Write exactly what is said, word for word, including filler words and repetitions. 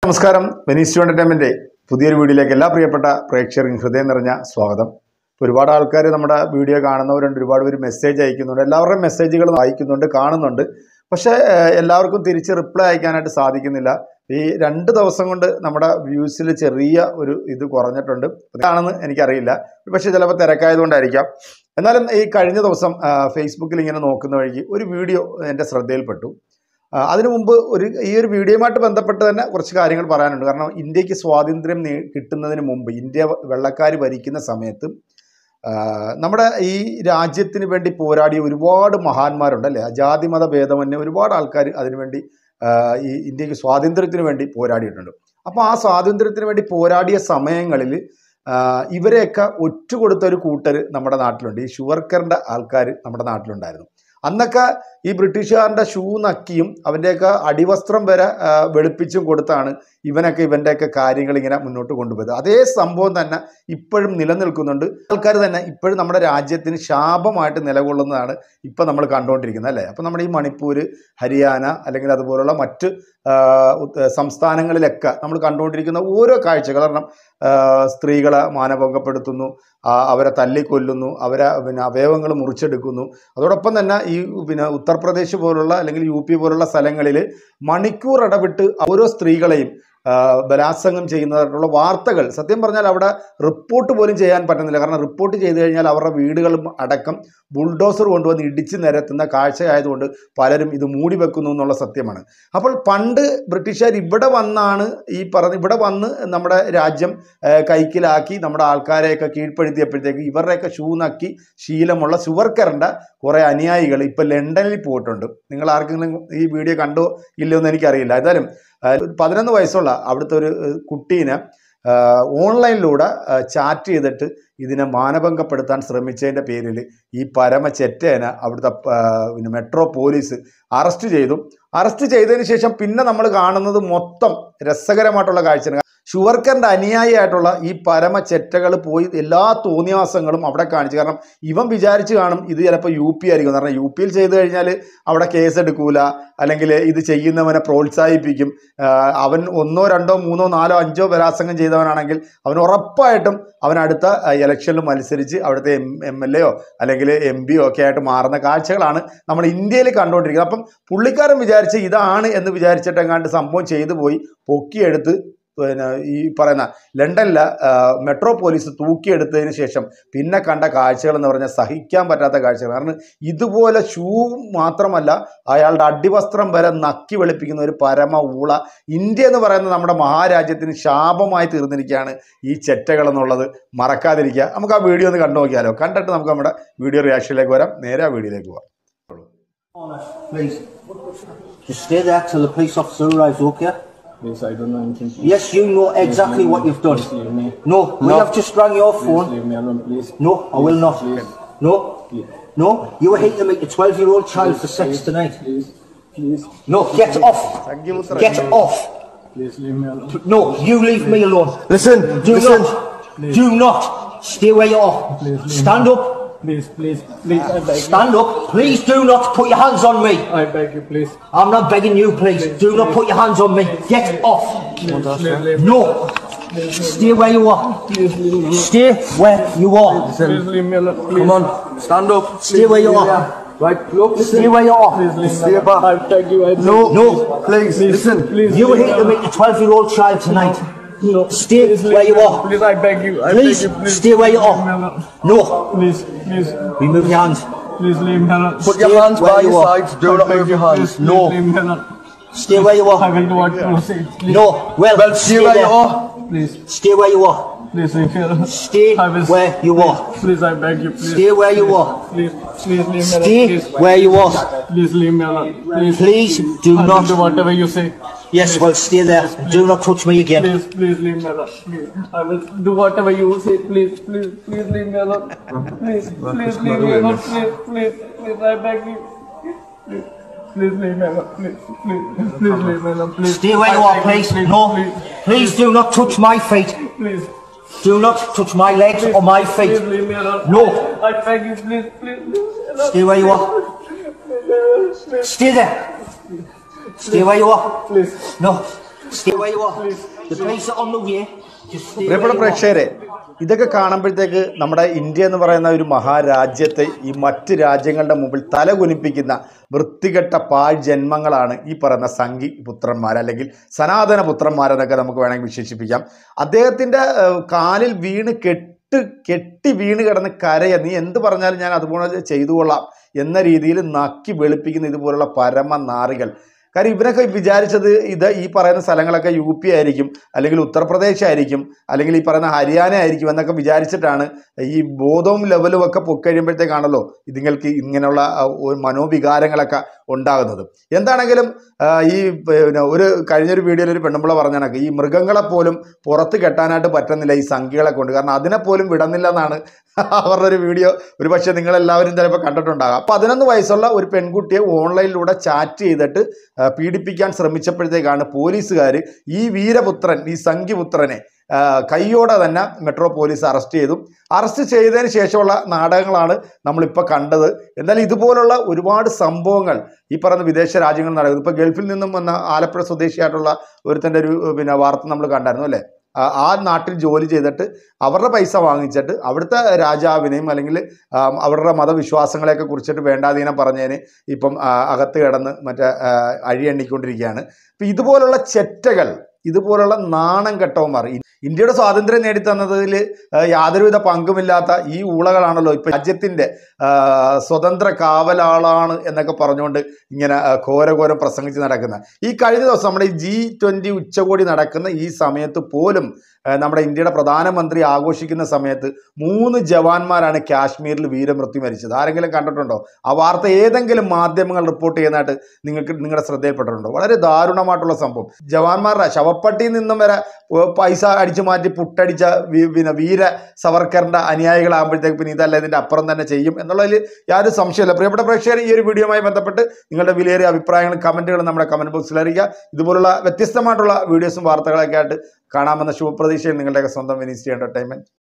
നമസ്കാരം Venice entertainment പുതിയൊരു വീഡിയോയിലേക്ക് എല്ലാ പ്രിയപ്പെട്ട പ്രേക്ഷകർക്കും ഹൃദയം നിറഞ്ഞ സ്വാഗതം. ഒരുപാട് ആൾക്കാർ നമ്മുടെ വീഡിയോ കാണുന്നവരുണ്ട്, ഒരുപാട് പേര് മെസ്സേജ് അയക്കുന്നുണ്ട്, എല്ലാവരുടെയും മെസ്സേജുകൾ വായിക്കുന്നുണ്ട്, കാണുന്നുണ്ട്. പക്ഷേ എല്ലാവർക്കും തിരിച്ച് റിപ്ലൈ അയക്കാനായിട്ട് സാധിക്കുന്നില്ല. ഈ രണ്ട് ദിവസം കൊണ്ട് നമ്മുടെ വ്യൂസിൽ ചെറിയ ഒരു ഇത് കുറഞ്ഞിട്ടുണ്ട്. അതാണെന്ന് എനിക്കറിയില്ല, പക്ഷേ ചിലപ്പോൾ തിരക്കായതുകൊണ്ടായിരിക്കാം. എന്നാലും ഈ കഴിഞ്ഞ ദിവസം ഫേസ്ബുക്കിൽ ഇങ്ങനെ നോക്കുന്ന വഴിക്ക് ഒരു വീഡിയോ എൻ്റെ ശ്രദ്ധയിൽപ്പെട്ടു. അതിനു മുമ്പ് ഒരു ഈ ഒരു വീഡിയോയുമായിട്ട് ബന്ധപ്പെട്ട് തന്നെ കുറച്ച് കാര്യങ്ങൾ പറയാനുണ്ട്. കാരണം ഇന്ത്യക്ക് സ്വാതന്ത്ര്യം കിട്ടുന്നതിന് മുമ്പ്, ഇന്ത്യ വെള്ളക്കാർ ഭരിക്കുന്ന സമയത്ത് നമ്മുടെ ഈ രാജ്യത്തിന് വേണ്ടി പോരാടിയ ഒരുപാട് മഹാന്മാരുണ്ട് അല്ലേ. ജാതിമത ഭേദമന്യേ ഒരുപാട് ആൾക്കാർ അതിനുവേണ്ടി ഈ ഇന്ത്യക്ക് സ്വാതന്ത്ര്യത്തിന് വേണ്ടി പോരാടിയിട്ടുണ്ട്. അപ്പോൾ ആ സ്വാതന്ത്ര്യത്തിന് വേണ്ടി പോരാടിയ സമയങ്ങളിൽ ഇവരെയൊക്കെ ഒറ്റുകൊടുത്ത ഒരു കൂട്ടർ നമ്മുടെ നാട്ടിലുണ്ട്. ഈ ഷുവർക്കറിൻ്റെ ആൾക്കാർ നമ്മുടെ നാട്ടിലുണ്ടായിരുന്നു. അന്നൊക്കെ ഈ ബ്രിട്ടീഷുകാരൻ്റെ ഷൂ നക്കിയും അവൻ്റെയൊക്കെ അടിവസ്ത്രം വരെ വെളുപ്പിച്ചും കൊടുത്താണ് ഇവനൊക്കെ ഇവൻ്റെയൊക്കെ കാര്യങ്ങൾ ഇങ്ങനെ മുന്നോട്ട് കൊണ്ടുപോയത്. അതേ സംഭവം തന്നെ ഇപ്പോഴും നിലനിൽക്കുന്നുണ്ട്. ആൾക്കാർ തന്നെ ഇപ്പോഴും നമ്മുടെ രാജ്യത്തിന് ശാപമായിട്ട് നിലകൊള്ളുന്നതാണ് ഇപ്പം നമ്മൾ കണ്ടുകൊണ്ടിരിക്കുന്നത് അല്ലേ. അപ്പം നമ്മുടെ ഈ മണിപ്പൂർ, ഹരിയാന അല്ലെങ്കിൽ അതുപോലുള്ള മറ്റ് സംസ്ഥാനങ്ങളിലൊക്കെ നമ്മൾ കണ്ടുകൊണ്ടിരിക്കുന്ന ഓരോ കാഴ്ചകൾ, കാരണം സ്ത്രീകളെ മാനഭംഗപ്പെടുത്തുന്നു, അവരെ തല്ലിക്കൊല്ലുന്നു, അവരെ പിന്നെ അവയവങ്ങൾ മുറിച്ചെടുക്കുന്നു. അതോടൊപ്പം തന്നെ ഈ പിന്നെ ഉത്തർപ്രദേശ് പോലുള്ള അല്ലെങ്കിൽ യു പി പോലുള്ള സ്ഥലങ്ങളിൽ മണിക്കൂർ ഇടവിട്ട് ഓരോ സ്ത്രീകളെയും ബലാത്സംഗം ചെയ്യുന്നതായിട്ടുള്ള വാർത്തകൾ സത്യം പറഞ്ഞാൽ അവിടെ റിപ്പോർട്ട് പോലും ചെയ്യാൻ പറ്റുന്നില്ല. കാരണം റിപ്പോർട്ട് ചെയ്തു കഴിഞ്ഞാൽ അവരുടെ വീടുകളും അടക്കം ബുൾഡോസർ കൊണ്ടുവന്ന് ഇടിച്ച് നിരത്തുന്ന കാഴ്ചയായതുകൊണ്ട് പലരും ഇത് മൂടി വെക്കുന്നു എന്നുള്ള സത്യമാണ്. അപ്പോൾ പണ്ട് ബ്രിട്ടീഷുകാർ ഇവിടെ വന്നാണ് ഈ പറഞ്ഞ ഇവിടെ വന്ന് നമ്മുടെ രാജ്യം കൈക്കിലാക്കി നമ്മുടെ ആൾക്കാരെയൊക്കെ കീഴ്പ്പെടുത്തിയപ്പോഴത്തേക്ക് ഇവരുടെയൊക്കെ ഷൂ നക്കി ശീലമുള്ള ഷുവർക്കറിൻ്റെ കുറേ അനുയായികൾ ഇപ്പോൾ ലണ്ടനിൽ പോയിട്ടുണ്ട്. നിങ്ങൾ ആർക്കെങ്കിലും ഈ വീഡിയോ കണ്ടോ ഇല്ലയോ എന്ന് എനിക്കറിയില്ല. ഏതായാലും പതിനൊന്ന് വയസ്സുള്ള അവിടുത്തെ ഒരു കുട്ടീനെ ഓൺലൈനിലൂടെ ചാറ്റ് ചെയ്തിട്ട് ഇതിനെ മാനഭംഗപ്പെടുത്താൻ ശ്രമിച്ചതിൻ്റെ പേരിൽ ഈ പരമ ചെറ്റേനെ അവിടുത്തെ പിന്നെ മെട്രോ പോലീസ് അറസ്റ്റ് ചെയ്തു. അറസ്റ്റ് ചെയ്തതിന് ശേഷം പിന്നെ നമ്മൾ കാണുന്നത് മൊത്തം രസകരമായിട്ടുള്ള കാഴ്ചയാണ്. ഷുവർക്കറിൻ്റെ അനുയായിയായിട്ടുള്ള ഈ പരമ ചെറ്റകൾ പോയി എല്ലാ തോന്നിയാസങ്ങളും അവിടെ കാണിച്ചു. കാരണം ഇവൻ വിചാരിച്ച് കാണും ഇത് ചിലപ്പോൾ യു പി ആയിരിക്കും. കാരണം യു പിയിൽ ചെയ്ത് കഴിഞ്ഞാൽ അവിടെ കേസെടുക്കൂല, അല്ലെങ്കിൽ ഇത് ചെയ്യുന്നവനെ പ്രോത്സാഹിപ്പിക്കും. അവൻ ഒന്നോ രണ്ടോ മൂന്നോ നാലോ അഞ്ചോ ബലാത്സംഗം ചെയ്തവനാണെങ്കിൽ അവൻ ഉറപ്പായിട്ടും അവൻ അടുത്ത ഇലക്ഷനിൽ മത്സരിച്ച് അവിടുത്തെ എം എം എൽ എയോ അല്ലെങ്കിൽ എം പിയോ ഒക്കെ ആയിട്ട് മാറുന്ന കാഴ്ചകളാണ് നമ്മൾ ഇന്ത്യയിൽ കണ്ടുകൊണ്ടിരിക്കുന്നത്. അപ്പം പുള്ളിക്കാരൻ വിചാരിച്ച് ഇതാണ് എന്ന് വിചാരിച്ചിട്ട് എങ്ങാണ്ട് സംഭവം ചെയ്തു പോയി പൊക്കിയെടുത്ത് പിന്നെ ഈ പറയുന്ന ലണ്ടനിലെ മെട്രോ പോലീസ് തൂക്കിയെടുത്തതിന് ശേഷം പിന്നെ കണ്ട കാഴ്ചകൾ എന്ന് പറഞ്ഞാൽ സഹിക്കാൻ പറ്റാത്ത കാഴ്ചകൾ. കാരണം ഇതുപോലെ ഷൂ മാത്രമല്ല അയാളുടെ അടിവസ്ത്രം വരെ നക്കി വെളുപ്പിക്കുന്ന ഒരു പരമ ഊള ഇന്ത്യ എന്ന് പറയുന്നത് നമ്മുടെ മഹാരാജ്യത്തിന് ശാപമായി തീർന്നിരിക്കുകയാണ് ഈ ചെറ്റകൾ എന്നുള്ളത് മറക്കാതിരിക്കുക. നമുക്ക് ആ വീഡിയോ ഒന്ന് കണ്ടു നോക്കിയാലോ. കണ്ടിട്ട് നമുക്ക് നമ്മുടെ വീഡിയോ റിയാക്ഷനിലേക്ക് വരാം. നേരെ ആ വീഡിയോയിലേക്ക് പോകാം. Yes, I don't know anything. Yes, you know exactly what you've done. No, we no. have just rang your phone. Please leave me alone, please. No, I will not. Please. No, Please. no, you were here to make a twelve-year-old child Please, for sex please, tonight. Please, please. No, get off. Get off. Please leave me alone. No, you leave me alone. Listen, Do listen. not. Please. Do not. Stay where you are. Please, please. Stand up. Please, please, please, I beg Stand up. Please do not put your hands on me. you. I beg you, please. I'm not begging you, please. Please, Do not please. put your hands on me. Get off. Please, please leave me. No. Please, Stay where you are. please leave me alone. Stay where you are. Please leave me alone. Please. Come on, stand up. Stay where you are. Right, look, Stay where you are. Please leave me Stay alone. back. I beg you. I beg No, you. No. please, Please, listen. Please. You were leave here me to make a twelve-year-old child tonight. No. Stay Please leave where me you alone. are. Please, I beg you. I Please, beg you. Please stay where you leave are. me alone. No. Please, please, Remove your hands. please leave me alone. Put your Stay hands where by you your are. sides. Do I not beg move you, your hands. Please, please No. leave me alone. Stay where you I are. will do what you say. Please. No. Well, Well, stay where you there. are. Please, Stay where you are. please leave me alone. Stay I will- where you are. Please, I beg you. Please. Stay where you are. Please, please leave me alone. Stay Please, where you are. please leave me alone. Please, Please do I will not. do whatever you say. Yes, well, stay there. Do not touch me again. Please, please leave me alone. Please. I will do whatever you say. Please, please, please leave me alone. Please, please leave me alone. Please, please, please, I beg you. Please, please leave me alone. Please, please, please leave me alone. Please. Stay where you I are, beg please. Please, No. Please, Please do not touch my feet. please, Do not touch my legs or my please feet. leave me alone. No. I beg you. Please, please leave me alone. Stay where you are. Please, Stay there. Stay where you are. please. No. Stay where you are. The police are on the way. Just stay where പ്രിയപ്പെട്ട you are. പ്രേക്ഷകരെ, ഇതൊക്കെ കാണുമ്പോഴത്തേക്ക് നമ്മുടെ India എന്ന് പറയുന്ന ഒരു മഹാരാജ്യത്തെ ഈ മറ്റ് രാജ്യങ്ങളുടെ മുമ്പിൽ തല കുനിപ്പിക്കുന്ന വൃത്തികെട്ട പാഴ് ജന്മങ്ങളാണ് ഈ പറയുന്ന സംഘി പുത്രന്മാർ അല്ലെങ്കിൽ സനാതന പുത്രന്മാരെന്നൊക്കെ നമുക്ക് വേണമെങ്കിൽ വിശേഷിപ്പിക്കാം. അദ്ദേഹത്തിൻ്റെ കാലിൽ വീണ് കെട്ട് കെട്ടി വീണ് കിടന്ന് കരയ, നീ എന്ത് പറഞ്ഞാലും ഞാൻ അതുപോലെ ചെയ്തു കൊള്ളാം എന്ന രീതിയിൽ നക്കി വെളുപ്പിക്കുന്ന ഇതുപോലുള്ള പരമ നാറികൾ. കാര്യം ഇവരൊക്കെ വിചാരിച്ചത് ഇത് ഈ പറയുന്ന സ്ഥലങ്ങളൊക്കെ യു പി ആയിരിക്കും, അല്ലെങ്കിൽ ഉത്തർപ്രദേശ് ആയിരിക്കും, അല്ലെങ്കിൽ ഈ പറയുന്ന ഹരിയാന ആയിരിക്കും എന്നൊക്കെ വിചാരിച്ചിട്ടാണ് ഈ ബോധവും ലെവലും ഒക്കെ പൊക്കഴിയുമ്പോഴത്തേക്കാണല്ലോ ഇതുങ്ങൾക്ക് ഇങ്ങനെയുള്ള മനോവികാരങ്ങളൊക്കെ ഉണ്ടാകുന്നത്. എന്താണെങ്കിലും ഈ പിന്നെ ഒരു കഴിഞ്ഞൊരു വീഡിയോയിൽ ഒരു പെണ്ണുമ്പിള പറഞ്ഞാണൊക്കെ ഈ മൃഗങ്ങളെപ്പോലും പുറത്ത് കെട്ടാനായിട്ട് പറ്റുന്നില്ല ഈ സംഖ്യകളെ കൊണ്ട്, കാരണം അതിനെപ്പോലും വിടുന്നില്ല എന്നാണ് അവരുടെ ഒരു വീഡിയോ. ഒരു പക്ഷേ നിങ്ങളെല്ലാവരും ചിലപ്പോൾ കണ്ടിട്ടുണ്ടാകാം. പതിനൊന്ന് വയസ്സുള്ള ഒരു പെൺകുട്ടിയെ ഓൺലൈനിലൂടെ ചാറ്റ് ചെയ്തിട്ട് പീഡിപ്പിക്കാൻ ശ്രമിച്ചപ്പോഴത്തേക്കാണ് പോലീസുകാർ ഈ വീരപുത്രൻ ഈ സംഖ്യപുത്രനെ കയ്യോടെ തന്നെ മെട്രോ പോലീസ് അറസ്റ്റ് ചെയ്തു. അറസ്റ്റ് ചെയ്തതിന് ശേഷമുള്ള നാടകങ്ങളാണ് നമ്മളിപ്പോൾ കണ്ടത്. എന്തായാലും ഇതുപോലുള്ള ഒരുപാട് സംഭവങ്ങൾ ഈ പറയുന്ന വിദേശ രാജ്യങ്ങളിൽ നടക്കുന്നത്. ഇപ്പോൾ ഗൾഫിൽ നിന്നും വന്ന ആലപ്പുഴ സ്വദേശിയായിട്ടുള്ള ഒരുത്തൻ്റെ ഒരു പിന്നെ വാർത്ത നമ്മൾ കണ്ടായിരുന്നു അല്ലേ. ആ നാട്ടിൽ ജോലി ചെയ്തിട്ട് അവരുടെ പൈസ വാങ്ങിച്ചിട്ട് അവിടുത്തെ രാജാവിനെയും അല്ലെങ്കിൽ അവരുടെ മതവിശ്വാസങ്ങളെയൊക്കെ കുറിച്ചിട്ട് വേണ്ടാതീനം പറഞ്ഞതിന് ഇപ്പം അകത്ത് കിടന്ന് മറ്റേ അഴി എണ്ണിക്കൊണ്ടിരിക്കുകയാണ്. അപ്പം ഇതുപോലുള്ള ചെറ്റകൾ, ഇതുപോലുള്ള നാണം കെട്ടവന്മാർ, ഇന്ത്യയുടെ സ്വാതന്ത്ര്യം നേടിത്തന്നതിൽ യാതൊരുവിധ പങ്കുമില്ലാത്ത ഈ ഊളകളാണല്ലോ ഇപ്പം രാജ്യത്തിൻ്റെ സ്വതന്ത്ര കാവലാളാണ് എന്നൊക്കെ പറഞ്ഞുകൊണ്ട് ഇങ്ങനെ ഘോരഘോരം പ്രസംഗിച്ച് നടക്കുന്ന ഈ കഴിഞ്ഞ ദിവസം നമ്മുടെ ഈ ജി ട്വൻ്റി ഉച്ചകോടി നടക്കുന്ന ഈ സമയത്ത് പോലും നമ്മുടെ ഇന്ത്യയുടെ പ്രധാനമന്ത്രി ആഘോഷിക്കുന്ന സമയത്ത് മൂന്ന് ജവാന്മാരാണ് കാശ്മീരിൽ വീരമൃത്യു മരിച്ചത്. ആരെങ്കിലും കണ്ടിട്ടുണ്ടോ? ആ വാർത്ത ഏതെങ്കിലും മാധ്യമങ്ങൾ റിപ്പോർട്ട് ചെയ്യുന്നതായിട്ട് നിങ്ങൾക്ക് നിങ്ങളുടെ ശ്രദ്ധയിൽപ്പെട്ടിട്ടുണ്ടോ? വളരെ ദാരുണമായിട്ടുള്ള സംഭവം. ജവാന്മാരുടെ ശവപ്പട്ടിയിൽ നിന്നും വരെ പൈസ അടിച്ചു മാറ്റി പുട്ടടിച്ച പിന്നെ വീര സവർക്കറിൻ്റെ അനുയായികളാകുമ്പോഴത്തേക്ക് പിന്നെ ഇതല്ല ഇതിൻ്റെ അപ്പുറം തന്നെ ചെയ്യും എന്നുള്ളതിൽ യാതൊരു സംശയമില്ല. പ്രിയപ്പെട്ട പ്രേക്ഷകർ, ഈ ഒരു വീഡിയോയുമായി ബന്ധപ്പെട്ട് നിങ്ങളുടെ വിലയേറിയ അഭിപ്രായങ്ങളും കമൻറ്റുകളും നമ്മുടെ കമൻറ്റ് ബോക്സിൽ അറിയിക്കുക. ഇതുപോലുള്ള വ്യത്യസ്തമായിട്ടുള്ള വീഡിയോസും വാർത്തകളൊക്കെ ആയിട്ട് കാണാമെന്ന ശുഭപ്രതീക്ഷയിൽ നിങ്ങളുടെയൊക്കെ സ്വന്തം വെനീസ് ടി എന്റർടൈൻമെന്റ്.